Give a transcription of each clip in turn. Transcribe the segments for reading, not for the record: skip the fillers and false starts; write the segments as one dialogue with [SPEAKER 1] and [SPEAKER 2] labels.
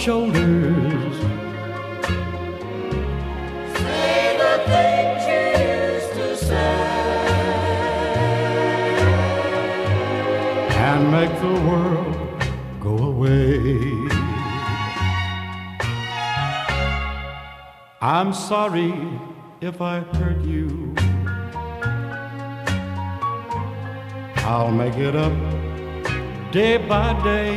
[SPEAKER 1] shoulders.
[SPEAKER 2] Say the things you used to say
[SPEAKER 1] and make the world go away. I'm sorry if I hurt you. I'll make it up day by day.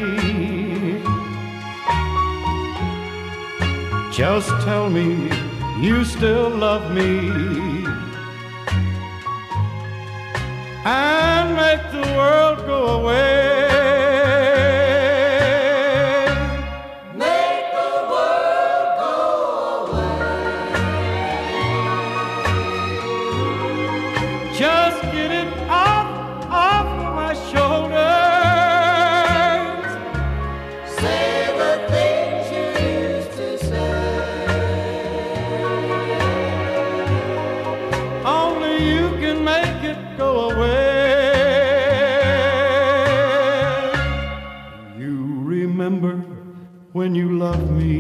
[SPEAKER 1] Just tell me you still love me and make the world go away.
[SPEAKER 2] Make the world go away.
[SPEAKER 1] Just get it off my shoulders.
[SPEAKER 2] Say the things you used to say.
[SPEAKER 1] Only you can make it go away. You remember when you loved me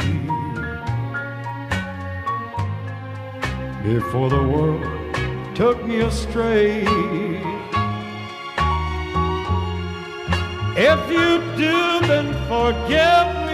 [SPEAKER 1] before the world took me astray. If you do, then forgive me.